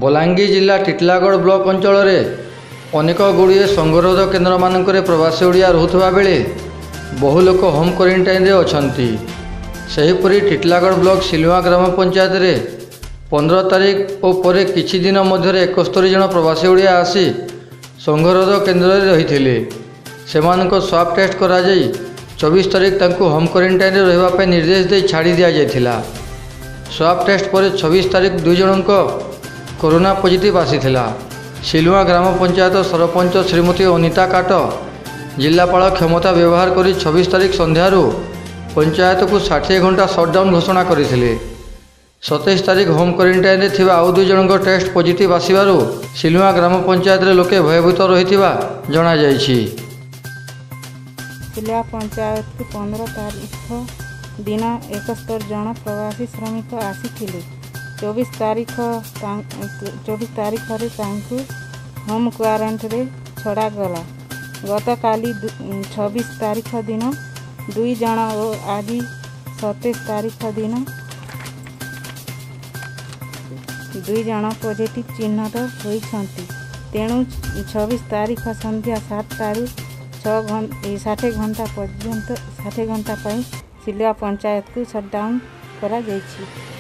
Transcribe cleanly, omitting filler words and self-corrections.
बलांगीर जिला टिटलागढ़ ब्लॉक अंचल अनेक गुड़िए संगरोध केन्द्र मानक प्रवासी ओडिया रुवा बेले बहु लोक होम क्वारंटाइन अछंती। सेहीपरि टिटलागढ़ ब्लॉक सिलुआ ग्राम पंचायत रे 15 तारीख और परे किछि दिन मध्य 71 जन प्रवासी ओडिया आसी संगरोध केन्द्र रही स्वाब टेस्ट करा 24 तारीख तांको होम क्वारंटाइन रहिबा निर्देश दे छाड़ी दिया जायथिला। स्वाब टेस्ट पर 26 तारीख 2 जन कोरोना पॉजिटिव आसीथिला। सिलुआ ग्राम पंचायत सरपंच श्रीमती अनिता काट जिलापाल क्षमता व्यवहार करी 26 तारीख संध्यार पंचायत को 60 घंटा सटडाउन घोषणा करथिले। 27 तारीख होम क्वारंटाइन थिबा आउ 2 जन टेस्ट पॉजिटिव आसीबारु सिलुआ ग्राम पंचायत रे लोके भयभीत रहिथिबा जणा जायछि। सिलुआ पंचायत को 15 तारीख दिन 71 जन प्रवासी श्रमिक आसीथिले। 24 तारीख होम क्वारंटाइन छड़ा गला। गत काली 26 तारीख दिन 2 जन और आज 27 तारीख दिन 2 जन पॉजिटिव चिन्हट होती। तेणु 26 तारीख संध्या 7 टारू 60 घंटा पर्यंत 60 घंटा सिलुआ पंचायत को सटडाउन करा जायछि।